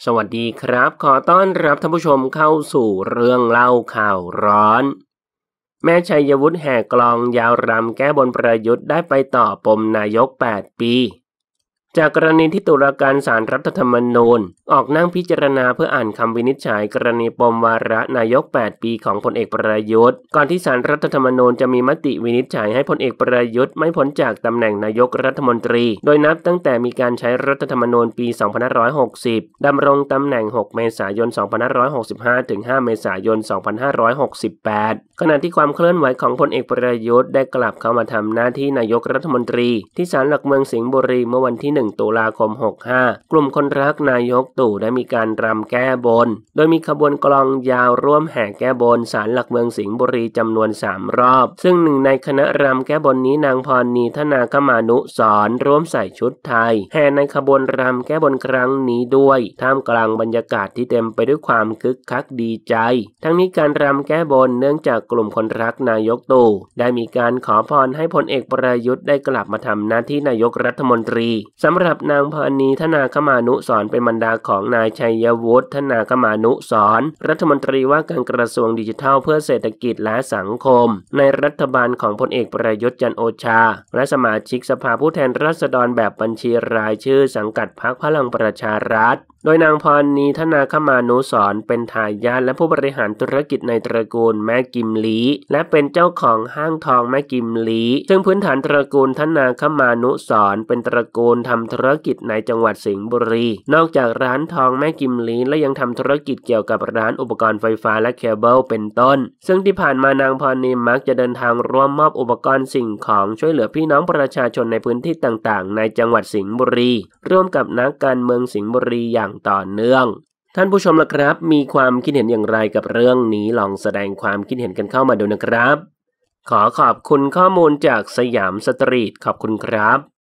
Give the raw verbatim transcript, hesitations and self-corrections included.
สวัสดีครับขอต้อนรับท่านผู้ชมเข้าสู่เรื่องเล่าข่าวร้อนแม่ชัยวุฒิแห่กลองยาวรำแก้บนประยุทธ์ได้ไปต่อปมนายกแปดปีจากกรณีที่ตุลาการศาลรัฐธรรมนูญออกนั่งพิจารณาเพื่ออ่านคำวินิจฉัยกรณีปมวาระนายกแปดปีของพลเอกประยุทธ์ก่อนที่ศาลรัฐธรรมนูญจะมีมติวินิจฉัยให้พลเอกประยุทธ์ไม่พ้นจากตำแหน่งนายกรัฐมนตรีโดยนับตั้งแต่มีการใช้รัฐธรรมนูญปี สองพันห้าร้อยหกสิบ ดำรงตำแหน่ง หก เมษายน สองพันห้าร้อยหกสิบห้า ถึง ห้า เมษายน สองพันห้าร้อยหกสิบแปด ขณะที่ความเคลื่อนไหวของพลเอกประยุทธ์ได้กลับเข้ามาทำหน้าที่นายกรัฐมนตรีที่ศาลหลักเมืองสิงห์บุรีเมื่อวันที่ หนึ่ง ตุลาคม หกห้า กลุ่มคนรักนายกตู่ได้มีการรำแก้บนโดยมีขบวนกลองยาวร่วมแห่แก้บนศาลหลักเมืองสิงห์บุรีจำนวนสามรอบซึ่งหนึ่งในคณะรำแก้บนนี้นางพรณีธนาคมานุสรณ์ร่วมใส่ชุดไทยแห่ในขบวนรำแก้บนครั้งนี้ด้วยท่ามกลางบรรยากาศที่เต็มไปด้วยความคึกคักดีใจทั้งนี้การรำแก้บนเนื่องจากกลุ่มคนรักนายกตู่ได้มีการขอพรให้พลเอกประยุทธ์ได้กลับมาทำหน้าที่นายกรัฐมนตรีสำหรับนางพรณีธนาคมานุสรณ์เป็นบรรดาของนายชัยวุฒิธนาคมานุสรณ์รัฐมนตรีว่าการกระทรวงดิจิทัลเพื่อเศรษฐกิจและสังคมในรัฐบาลของพลเอกประยุทธ์จันทร์โอชาและสมาชิกสภาผู้แทนราษฎรแบบบัญชีรายชื่อสังกัดพรรคพลังประชารัฐโดยนางพรณีธนาคมานุสรณ์เป็นทายาทและผู้บริหารธุรกิจในตระกูลแม่กิมลีและเป็นเจ้าของห้างทองแม่กิมลีซึ่งพื้นฐานตระกูลธนาคมานุสรณ์เป็นตระกูลทำธุรกิจในจังหวัดสิงห์บุรีนอกจากร้านทองแม่กิมลีและยังทำธุรกิจเกี่ยวกับร้านอุปกรณ์ไฟฟ้าและเคเบิลเป็นต้นซึ่งที่ผ่านมานางพรณีมักจะเดินทางร่วมมอบอุปกรณ์สิ่งของช่วยเหลือพี่น้องประชาชนในพื้นที่ต่างๆในจังหวัดสิงห์บุรีร่วมกับนักการเมืองสิงห์บุรีอย่างต่อเนื่องท่านผู้ชมล่ะครับมีความคิดเห็นอย่างไรกับเรื่องนี้ลองแสดงความคิดเห็นกันเข้ามาดูนะครับขอขอบคุณข้อมูลจากสยามสตรีทขอบคุณครับ